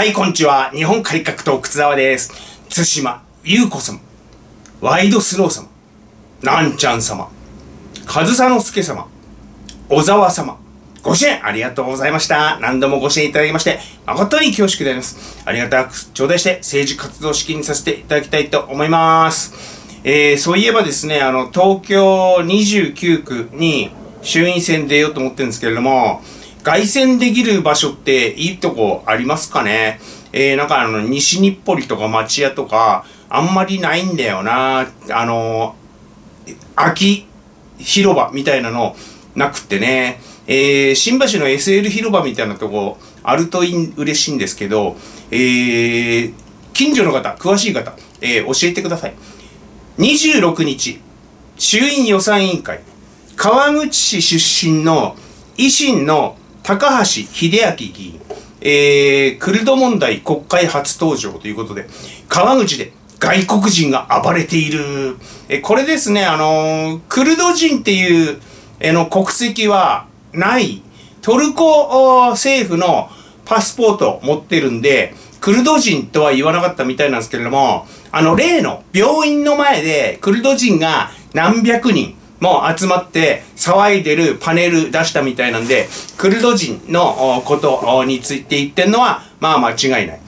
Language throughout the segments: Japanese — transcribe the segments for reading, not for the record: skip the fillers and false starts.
はい、こんにちは。日本改革党靴沢です。対馬優子様、ワイドスロー様、なんちゃん様、上総介様、小沢様、ご支援ありがとうございました。何度もご支援いただきまして、誠に恐縮であります。ありがたく頂戴して政治活動資金にさせていただきたいと思います。そういえばですね、東京29区に衆院選出ようと思ってるんですけれども、凱旋できる場所っていいとこありますかね？西日暮里とか町屋とか、あんまりないんだよな。空き広場みたいなのなくってね。新橋の SL 広場みたいなとこあると嬉しいんですけど、近所の方、詳しい方、教えてください。26日、衆院予算委員会、川口市出身の維新の高橋秀明議員、クルド問題国会初登場ということで、川口で外国人が暴れている。これですね、クルド人っていう、国籍はない。トルコ政府のパスポートを持ってるんで、クルド人とは言わなかったみたいなんですけれども、例の病院の前でクルド人が何百人も集まって騒いでるパネル出したみたいなんで、クルド人のことについて言ってるのは、まあ間違いない。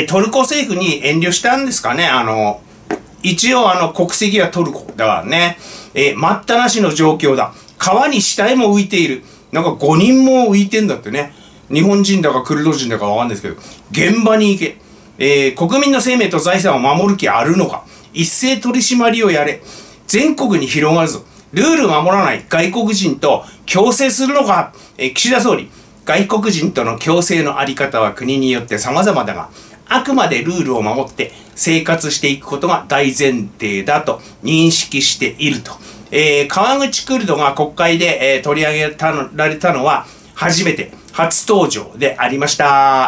トルコ政府に遠慮したんですかね。一応国籍はトルコだからね。待ったなしの状況だ。川に死体も浮いている。なんか5人も浮いてんだってね。日本人だかクルド人だかわかんないですけど、現場に行け。国民の生命と財産を守る気あるのか。一斉取り締まりをやれ。全国に広がるぞ。ルール守らない外国人と共生するのか。岸田総理、外国人との共生のあり方は国によって様々だが、あくまでルールを守って生活していくことが大前提だと認識していると。川口クルドが国会で、取り上げられたのは初めて、初登場でありました。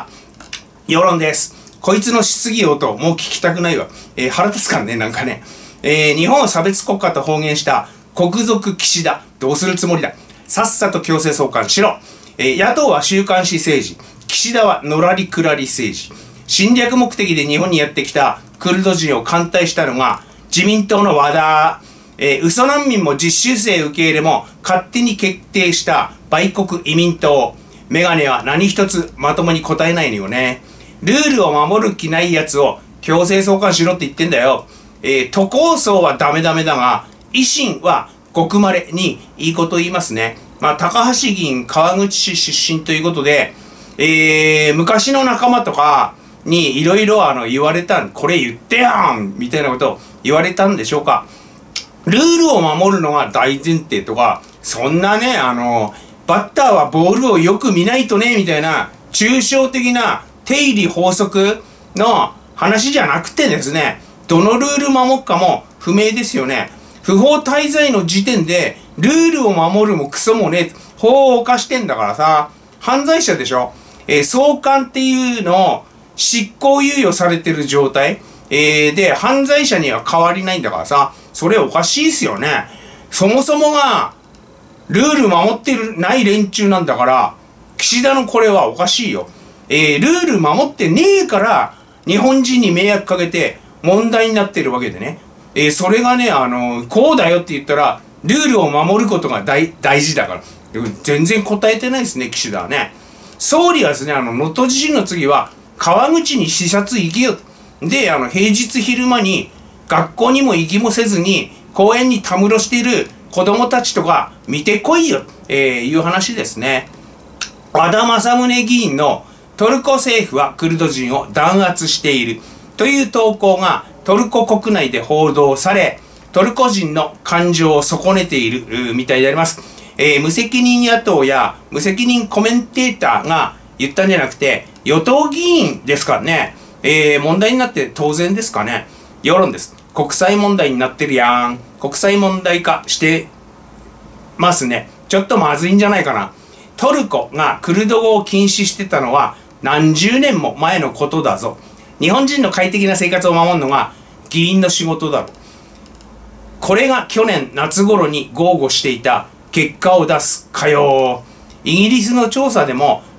世論です。こいつの質疑応答もう聞きたくないわ。腹立つからね、なんかね。日本を差別国家と公言した国賊岸田、どうするつもりだ。さっさと強制送還しろ。野党は週刊誌政治、岸田はのらりくらり政治。侵略目的で日本にやってきたクルド人を歓待したのが自民党の和田。嘘難民も実習生受け入れも勝手に決定した売国移民党。メガネは何一つまともに答えないのよね。ルールを守る気ないやつを強制送還しろって言ってんだよ。都構想はダメだが、維新はごくまれにいいこと言いますね。まあ、高橋議員、川口市出身ということで、昔の仲間とかにいろいろ言われたこれ言ってやんみたいなことを言われたんでしょうか。ルールを守るのが大前提とか、そんなね、バッターはボールをよく見ないとね、みたいな、抽象的な定理法則の話じゃなくてですね、どのルール守るかも不明ですよね。不法滞在の時点で、ルールを守るもクソもね、法を犯してんだからさ、犯罪者でしょ。送還っていうのを執行猶予されてる状態、で、犯罪者には変わりないんだからさ、それおかしいっすよね。そもそもが、ルール守ってない連中なんだから、岸田のこれはおかしいよ。ルール守ってねえから、日本人に迷惑かけて問題になってるわけでね。それがね、こうだよって言ったら、ルールを守ることが大事だから。全然答えてないですね、岸田はね。総理はですね、能登地震の次は、川口に視察行けよ。で、平日昼間に、学校にも行きもせずに、公園にたむろしている子供たちとか見てこいよ、いう話ですね。和田政宗議員のトルコ政府はクルド人を弾圧しているという投稿がトルコ国内で報道され、トルコ人の感情を損ねているみたいであります。無責任野党や無責任コメンテーターが言ったんじゃなくて、与党議員ですからね。問題になって当然ですかね。世論です。国際問題になってるやん。国際問題化してますね。ちょっとまずいんじゃないかな。トルコがクルド語を禁止してたのは何十年も前のことだぞ。日本人の快適な生活を守るのが議員の仕事だろう。これが去年夏頃に豪語していた結果を出すかよ。イギリスの調査でも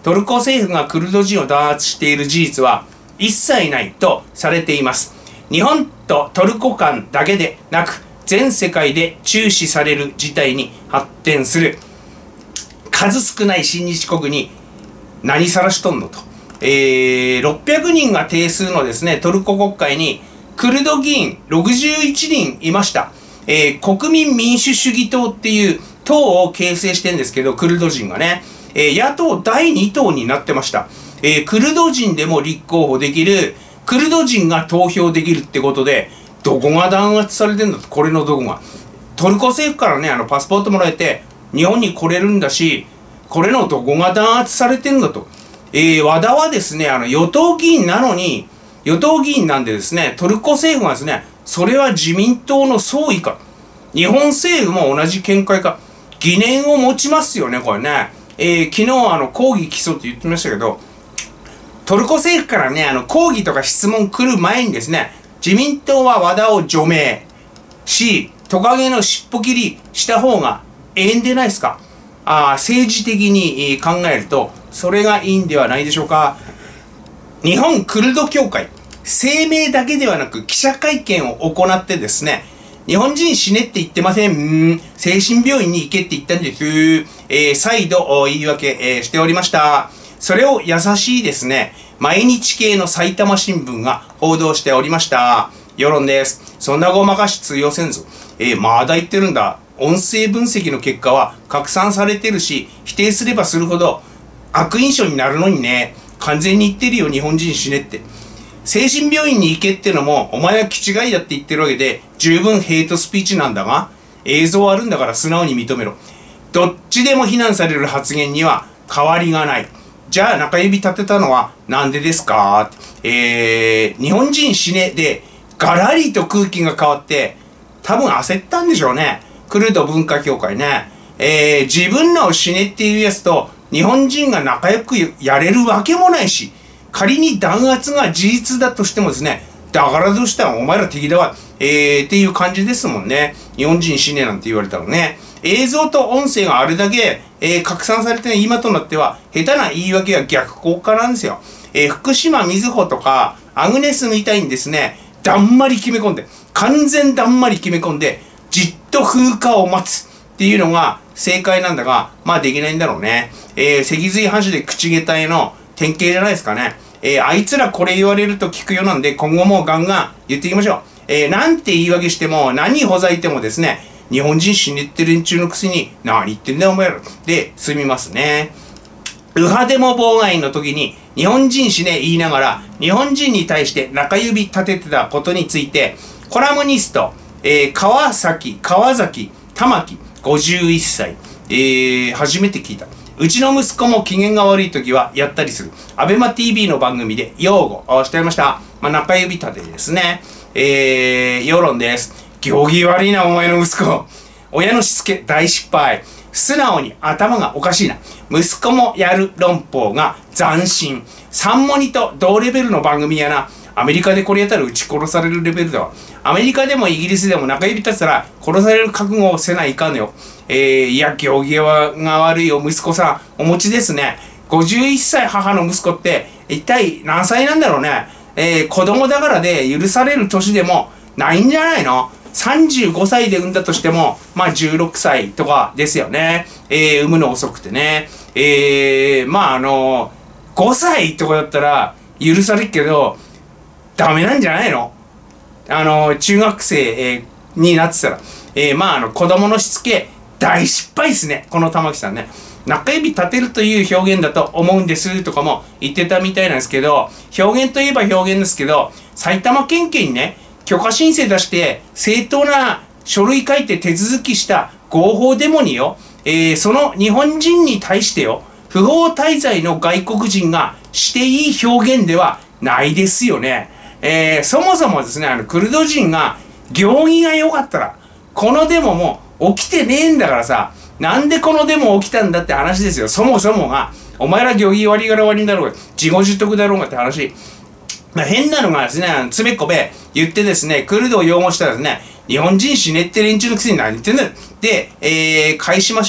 トルコ政府がクルド人を弾圧している事実は一切ないとされています。日本とトルコ間だけでなく、全世界で注視される事態に発展する。数少ない親日国に何さらしとんのと。600人が定数のですね、トルコ国会にクルド議員61人いました。国民民主主義党っていう党を形成してるんですけど、クルド人がね、野党第2党になってました。クルド人でも立候補できる、クルド人が投票できるってことで、どこが弾圧されてんだと、これのどこが。トルコ政府からね、パスポートもらえて、日本に来れるんだし、これのどこが弾圧されてんだと。和田はですね、与党議員なのに、与党議員なんでですね、トルコ政府がですね、それは自民党の総意か。日本政府も同じ見解か。疑念を持ちますよね、これね。昨日抗議起訴って言ってましたけど、トルコ政府からね、抗議とか質問来る前にですね、自民党は和田を除名し、トカゲの尻尾切りした方がええんでないですか。政治的に考えると、それがいいんではないでしょうか。日本クルド協会、声明だけではなく記者会見を行ってですね、日本人死ねって言ってません。精神病院に行けって言ったんです。再度言い訳しておりました。それを優しいですね、毎日系の埼玉新聞が報道しておりました。世論です。そんなごまかし通用せんぞ。まだ言ってるんだ。音声分析の結果は拡散されてるし、否定すればするほど悪印象になるのにね、完全に言ってるよ、日本人死ねって。精神病院に行けってのも、お前は気違いだって言ってるわけで、十分ヘイトスピーチなんだが、映像あるんだから素直に認めろ。どっちでも非難される発言には変わりがない。じゃあ中指立てたのはなんでですか？日本人死ねで、ガラリと空気が変わって、多分焦ったんでしょうね。クルド文化協会ね。自分らを死ねっていうやつと、日本人が仲良くやれるわけもないし、仮に弾圧が事実だとしてもですね、だからどうしたらお前ら敵だわ、っていう感じですもんね。日本人死ねなんて言われたらね。映像と音声があれだけ、拡散されて今となっては、下手な言い訳は逆効果なんですよ。福島みずほとか、アグネスみたいにですね、だんまり決め込んで、完全だんまり決め込んで、じっと風化を待つっていうのが正解なんだが、まあできないんだろうね。脊髄端で口下体の典型じゃないですかね。あいつらこれ言われると聞くよなんで、今後もガンガン言っていきましょう。なんて言い訳しても、何ほざいてもですね、日本人死ねって連中のくせに、何言ってんだよお前ら。で、済みますね。右派デモ妨害の時に、日本人死ね言いながら、日本人に対して中指立ててたことについて、コラムニスト、川崎玉木、51歳。初めて聞いた。うちの息子も機嫌が悪い時はやったりする。アベマ TV の番組で擁護をしておりました。中指立てですね。世論です。行儀悪いな、お前の息子。親のしつけ大失敗。素直に頭がおかしいな。息子もやる論法が斬新。サンモニと同レベルの番組やな。アメリカでこれやったら撃ち殺されるレベルだわ。アメリカでもイギリスでも中指立てたら殺される覚悟をせないかんのよ。いや、行儀が悪いお息子さん、お持ちですね。51歳母の息子って、一体何歳なんだろうね。子供だからで許される年でもないんじゃないの？ 35 歳で産んだとしても、まあ16歳とかですよね。産むの遅くてね。5歳とかだったら許されるけど、ダメなんじゃないの？中学生、になってたら。子供のしつけ、大失敗ですね。この玉木さんね。中指立てるという表現だと思うんですとかも言ってたみたいなんですけど、表現といえば表現ですけど、埼玉県警にね、許可申請出して正当な書類書いて手続きした合法デモによ、その日本人に対してよ、不法滞在の外国人がしていい表現ではないですよね。そもそもですね、クルド人が行儀が良かったら、このデモも起きてねえんだからさ、なんでこのデモ起きたんだって話ですよ。そもそもが、お前ら行儀悪いがら悪いんだろうが、自業自得だろうがって話。変なのがですね、つべこべ言ってですね、クルドを擁護したらですね、日本人死ねって連中のくせに何言ってんだよ。で、返しましょう。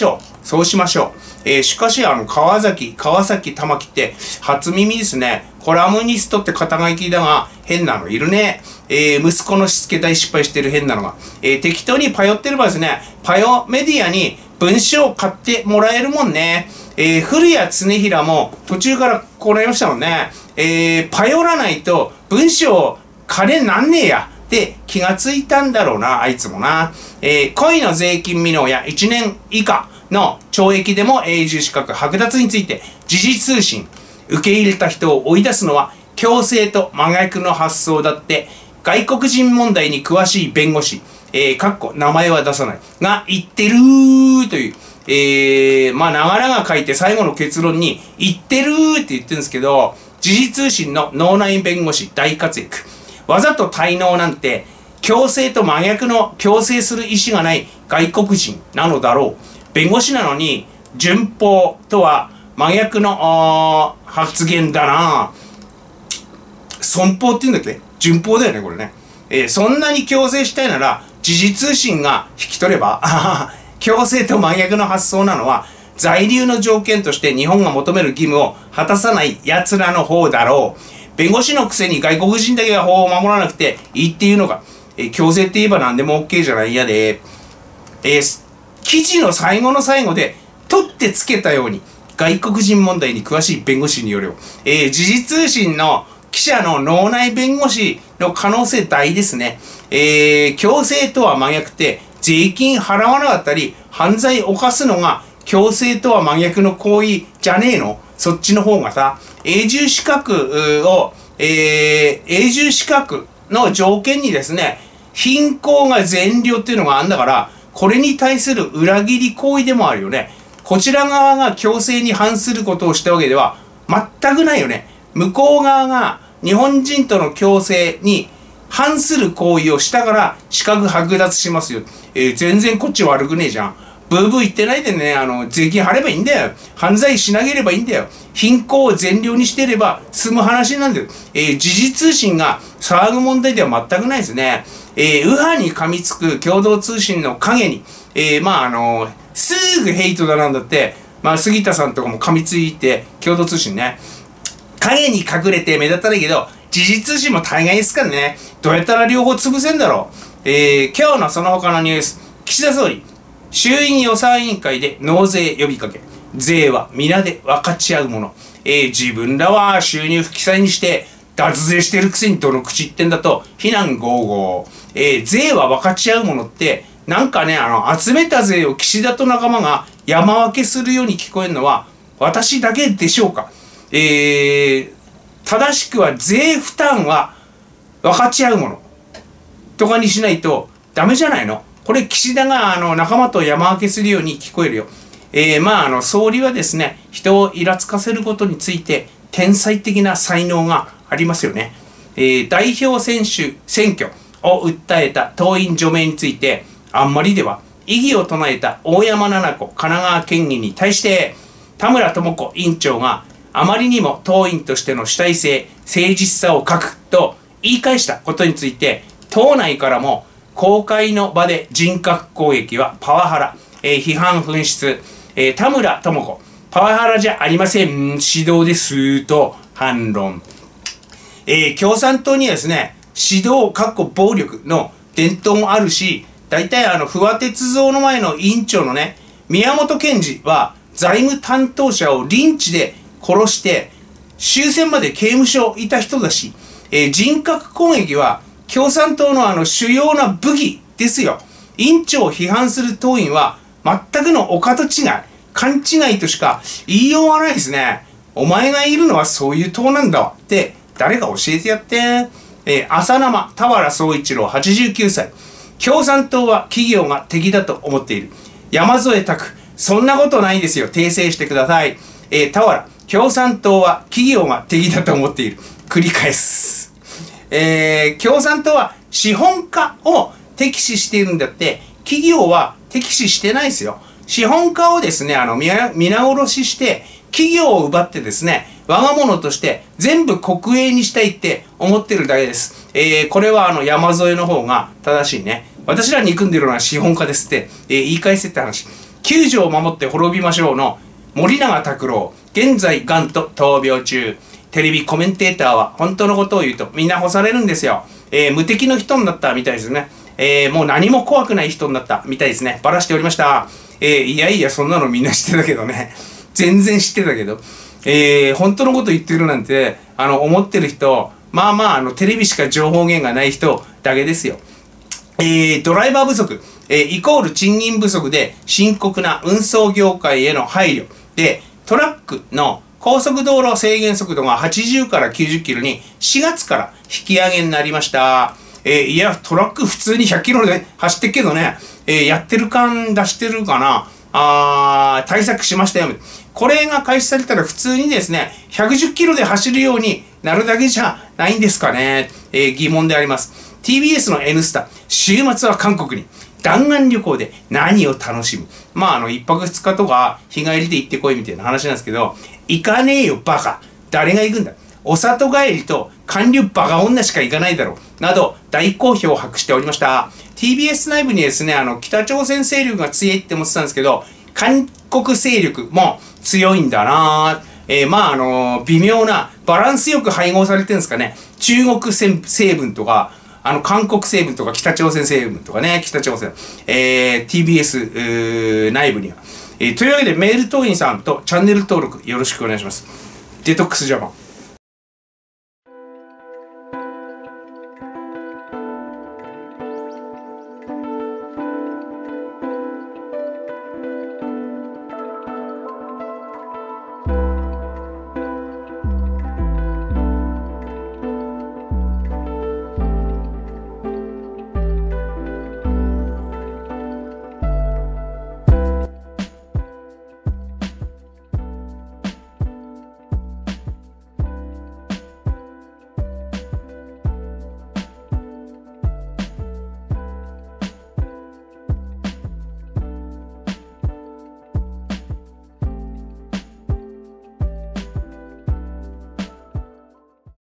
そうしましょう。しかし、川崎、玉木って、初耳ですね。コラムニストって肩書きだが、変なのいるね。息子のしつけ代失敗してる変なのが。適当にパヨってればですね、パヨメディアに文章を買ってもらえるもんね。古谷恒平も途中からこうなりましたもんね。パヨらないと文章金なんねえや。って気がついたんだろうな、あいつもな。故意の税金未納や1年以下の懲役でも永住資格剥奪について時事通信、受け入れた人を追い出すのは強制と真逆の発想だって、外国人問題に詳しい弁護士、名前は出さない、が言ってるという、長々が書いて最後の結論に言ってるって言ってるんですけど、時事通信の脳内弁護士大活躍。わざと滞納なんて、強制と真逆の強制する意思がない外国人なのだろう。弁護士なのに、順法とは真逆の発言だな。損保って言うんだっけ？順法だよね、これね。そんなに強制したいなら、時事通信が引き取れば、強制と真逆の発想なのは、在留の条件として日本が求める義務を果たさない奴らの方だろう。弁護士のくせに外国人だけが法を守らなくていいっていうのが、強制って言えば何でも OK じゃないやで。記事の最後の最後で取ってつけたように外国人問題に詳しい弁護士によるよ。時事通信の記者の脳内弁護士の可能性大ですね。強制とは真逆って税金払わなかったり犯罪犯すのが強制とは真逆の行為じゃねえの？そっちの方がさ、永住資格の条件にですね、貧困が善良っていうのがあるんだから、これに対する裏切り行為でもあるよね。こちら側が強制に反することをしたわけでは全くないよね。向こう側が日本人との共生に反する行為をしたから資格剥奪しますよ。全然こっち悪くねえじゃん。ブーブー言ってないでね、税金払えばいいんだよ。犯罪しなければいいんだよ。貧困を善良にしてれば済む話なんだよ。時事通信が騒ぐ問題では全くないですね。右派に噛みつく共同通信の陰に、すぐヘイトだなんだって、杉田さんとかも噛みついて、共同通信ね。影に隠れて目立たないけど、時事通信も大概ですからね。どうやったら両方潰せんだろう。今日のその他のニュース。岸田総理、衆院予算委員会で納税呼びかけ。税は皆で分かち合うもの。自分らは収入不記載にして脱税してるくせにどの口言ってんだと非難合々。税は分かち合うものってなんかね、集めた税を岸田と仲間が山分けするように聞こえるのは私だけでしょうか。正しくは税負担は分かち合うものとかにしないとダメじゃないの。これ岸田が仲間と山分けするように聞こえるよ。総理はですね、人をイラつかせることについて天才的な才能がありますよね。代表選挙を訴えた党員除名についてあんまりでは異議を唱えた大山菜々子神奈川県議に対して田村智子委員長があまりにも党員としての主体性、誠実さを欠くと言い返したことについて党内からも公開の場で人格攻撃はパワハラ、批判噴出、田村智子パワハラじゃありません指導ですと反論。共産党にはですね、指導暴力の伝統もあるし、大体不破鉄三の前の委員長のね、宮本賢治は財務担当者をリンチで殺して終戦まで刑務所いた人だし、人格攻撃は共産党の主要な武器ですよ。委員長を批判する党員は全くのお門違い、勘違いとしか言いようがないですね。お前がいるのはそういう党なんだわって誰か教えてやって。浅生田原総一郎89歳。共産党は企業が敵だと思っている。山添拓、そんなことないですよ。訂正してください。田原、共産党は企業が敵だと思っている。繰り返す。共産党は資本家を敵視しているんだって、企業は敵視してないですよ。資本家をですね、皆殺しして、企業を奪ってですね、我が物として全部国営にしたいって思ってるだけです。これは山添の方が正しいね。私ら憎んでるのは資本家ですって、言い返せって話。 9条を守って滅びましょうの森永卓郎、現在がんと闘病中。テレビコメンテーターは本当のことを言うとみんな干されるんですよ。無敵の人になったみたいですね。もう何も怖くない人になったみたいですね。バラしておりました。いやいや、そんなのみんな知ってたけどね。全然知ってたけど。本当のこと言ってるなんて、思ってる人、まあまあ、テレビしか情報源がない人だけですよ。ドライバー不足、イコール賃金不足で深刻な運送業界への配慮で、トラックの高速道路制限速度が80から90キロに4月から引き上げになりました。いや、トラック普通に100キロで走ってっけどね、やってる感出してるかな。対策しましたよ。これが開始されたら普通にですね、110キロで走るようになるだけじゃないんですかね。疑問であります。TBS の N スタ、週末は韓国に。弾丸旅行で何を楽しむ。まあ、一泊二日とか日帰りで行ってこいみたいな話なんですけど、行かねえよバカ。誰が行くんだ。お里帰りと韓流バカ女しか行かないだろう。など、大好評を博しておりました。TBS 内部にですね、北朝鮮勢力が強いって思ってたんですけど、韓国勢力も強いんだなぁ。微妙な、バランスよく配合されてるんですかね。中国成分とか、韓国成分とか北朝鮮成分とかね、北朝鮮、TBS 内部には。というわけでメール党員さんとチャンネル登録よろしくお願いします。デトックスジャパン。